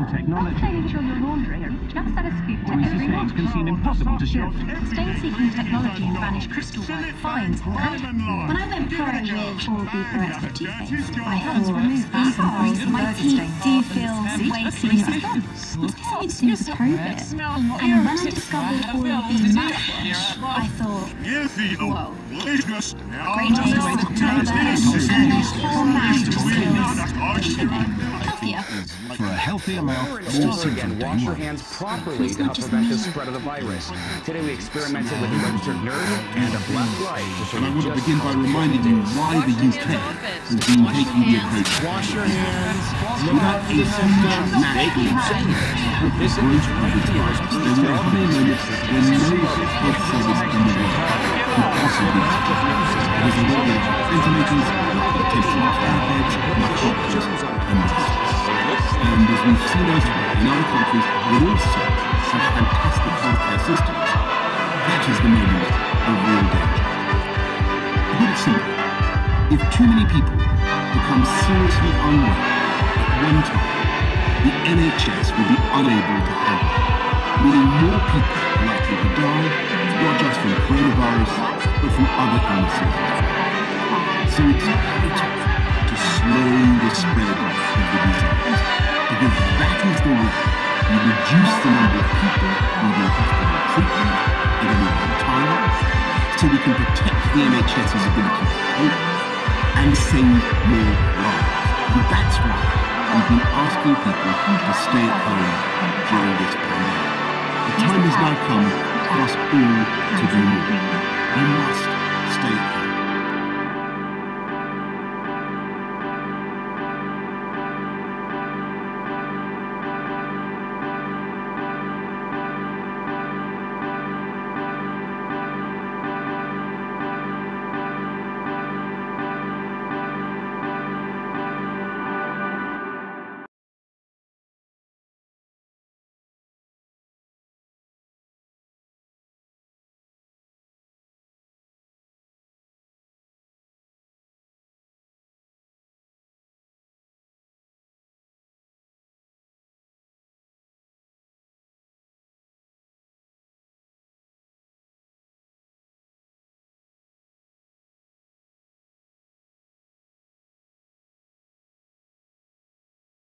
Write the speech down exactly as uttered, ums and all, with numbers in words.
technology. Claiming children laundering are just at a scoop to Police's everyone. names can seem impossible to shift. Stain-seeking technology and vanished crystal white fines and When I went pro with all the correct for toothpaste, I thought because my teeth do feel way cleaner. It seems appropriate. And when I discovered all of the mouthwash, I thought, whoa. Great taste, no burn, and the whole mouth just feels healthier. For a healthier mouth, Over again, wash your hands properly to help prevent the spread of the virus. Today we experimented with a registered nurse and a black light to show And I you want to just begin by reminding you why the U K has been taking the approach wash your hands. without a huge national this is poverty crisis. There will come a moment when no health service in the world could possibly as a result of ventilators, intensive care beds, doctors, and masks. And as we've seen elsewhere in other countries that also have fantastic healthcare systems, that is the moment of real danger. To put it simply, if too many people become seriously unwell at one time, the N H S will be unable to handle it, meaning more people are likely to die, not just from coronavirus, but from other illnesses. So it's vital to slow the spread of the disease, because that is the way you reduce the number of people who will have to have treatment at any one time, so we can protect the N H S's ability to cope and save more lives. And that's why we've been asking people to stay at home during this pandemic. The time has now come for us all to do more. You must stay at home.